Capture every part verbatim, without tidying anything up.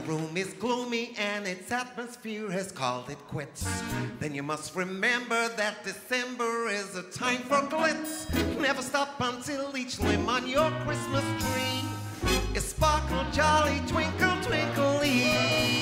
room is gloomy and its atmosphere has called it quits, then you must remember that December is a time for glitz. Never stop until each limb on your Christmas tree is sparkle, jolly, twinkle, twinkly.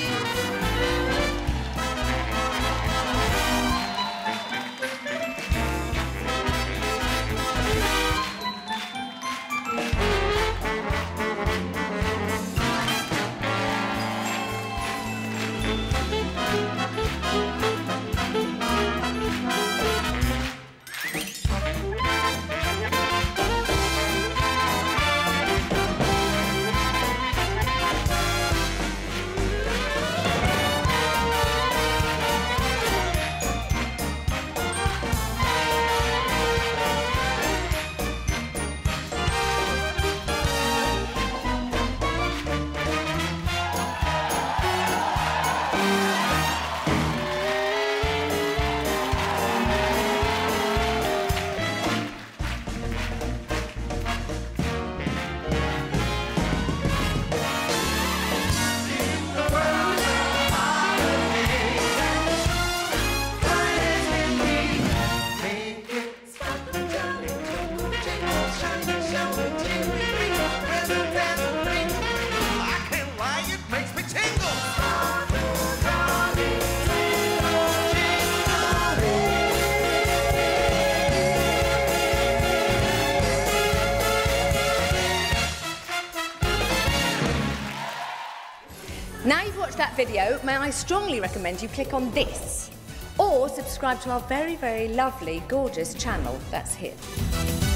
Now you've watched that video, may I strongly recommend you click on this, or subscribe to our very, very lovely, gorgeous channel that's here.